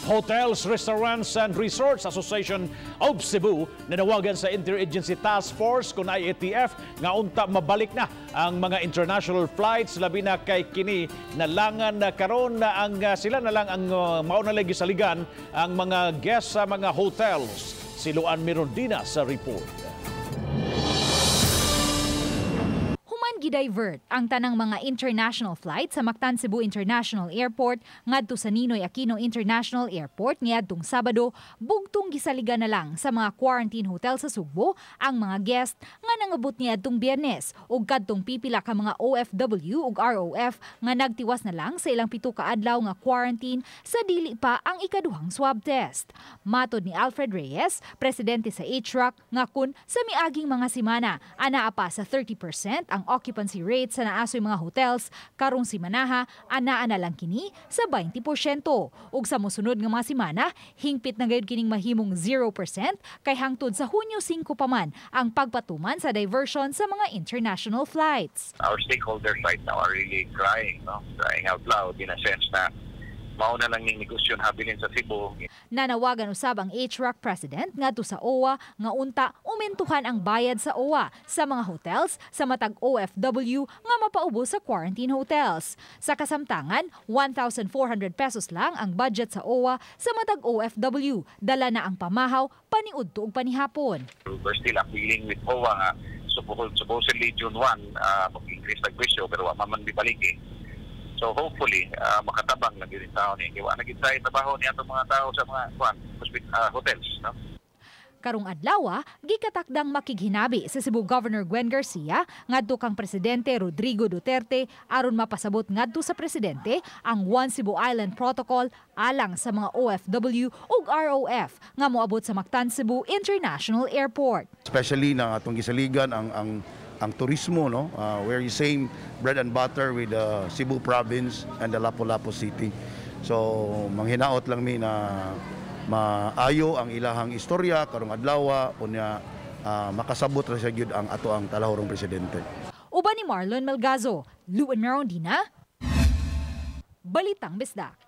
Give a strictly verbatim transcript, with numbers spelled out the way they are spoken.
Hotels, Restaurants and Resorts Association of Cebu nanawagan sa Interagency Task Force kung I A T F nga unta mabalik na ang mga international flights labi na kay kini nalangan na karon na ang uh, sila na lang ang uh, mauna lagi saligan ang mga guests sa mga hotels. Siluan Mirondina sa report. Gi-divert ang tanang mga international flight sa Mactan Cebu International Airport ngadto sa Ninoy Aquino International Airport niadtong Sabado, bugtong gisaligan na lang sa mga quarantine hotel sa Sugbo ang mga guest nga nangabot niadtong Biyernes ug kadtong pipila ka mga O F W ug R O F nga nagtiwas na lang sa ilang pito ka adlaw nga quarantine sa dili pa ang ikaduhang swab test. Matod ni Alfred Reyes, presidente sa H R R A C, nga kun sa miaging mga semana anaa pa sa thirty percent ang occupancy rate sa naasoy mga hotels, karong simanaha anaa na lang kini sa twenty percent. Ug sa mosunod nga mga semana, hingpit na gayud kining mahimong zero percent kay hangtod sa Hunyo five pa man ang pagpatuman sa diversion sa mga international flights. Our stakeholders right now are really crying, no? Crying out loud in a sense na mauna lang ning negosyon habilin sa Cebu. Nanawagan usab ang H R R A C President ngadto sa O W A nga unta umentuhan ang bayad sa O W A sa mga hotels sa matag O F W nga mapaubos sa quarantine hotels. Sa kasamtangan, one thousand four hundred pesos lang ang budget sa O W A sa matag O F W. Dala na ang pamahaw paniudto ug panihapon. We're still appealing with O W A nga supposedly June first uh, mag-increase ang presyo pero wa man ibalik eh. So hopefully, uh, makatabang na din tao ni. Iwa na gid sa trabaho niya itong mga tao sa mga kwan, uh, hotels. No? Karong adlaw, gikatakdang makighinabi sa Cebu Governor Gwen Garcia ngadto kang Presidente Rodrigo Duterte aron mapasabot ngadto sa Presidente ang One Cebu Island Protocol alang sa mga O F W ug R O F nga moabot sa Mactan Cebu International Airport. Especially na atong gisaligan ang ang ang turismo, no, uh, where you same bread and butter with the Cebu province and the Lapu-Lapu city. So manghinaot lang mi na maayo ang ilahang istorya karong adlaw unya uh, makasabot ra sa gyud ang ato ang talahorong presidente. Uban ni Marlon Melgazo, Luan Mirondina, Balitang Bisdak.